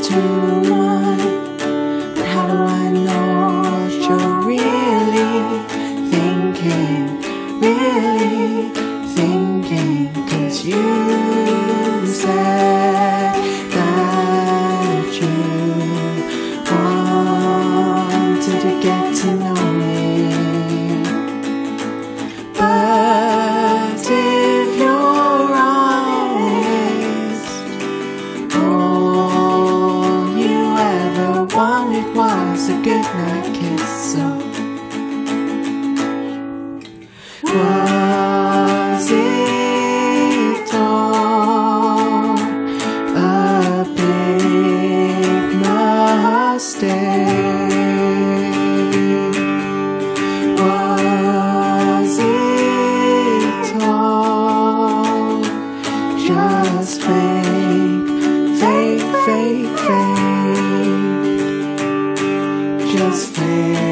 to mine. But how do I know what you're really thinking? Really thinking? 'Cause you said that you wanted to get to know me. But if you're honest, all you ever wanted was a goodnight kiss. So was it all a big mistake? Was it all just fake, fake, fake, fake? Just fake.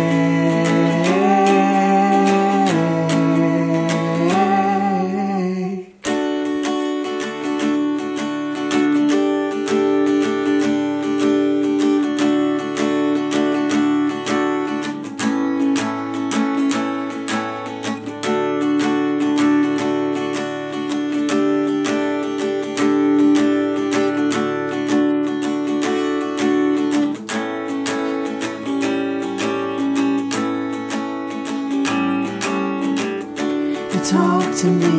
Talk to me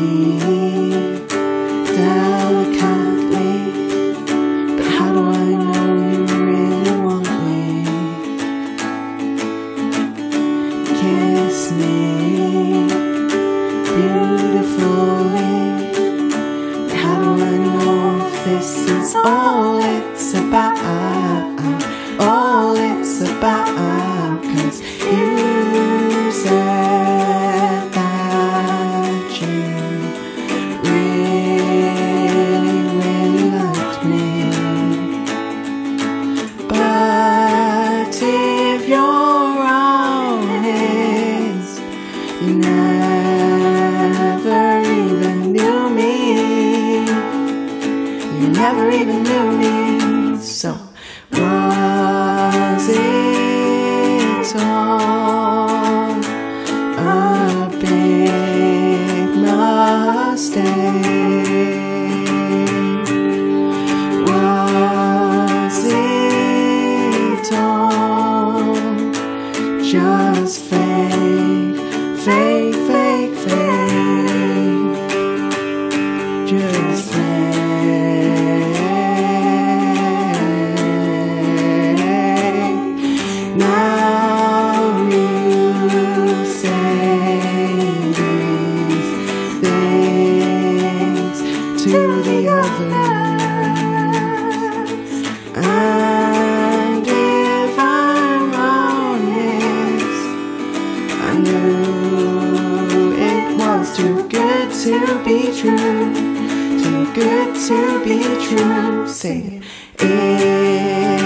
delicately, but how do I know you really want me? Kiss me beautifully, but how do I know if this is all it's about? All it's about, 'cause you said that you really, really liked me. But if you're honest, you never even knew me. You never even knew me. So was it all a big mistake? Was it all just fake, fake, fake, fake? Just fake. Now you say these things to the others, and if I'm honest, I knew it was too good to be true, too good to be true. Say it.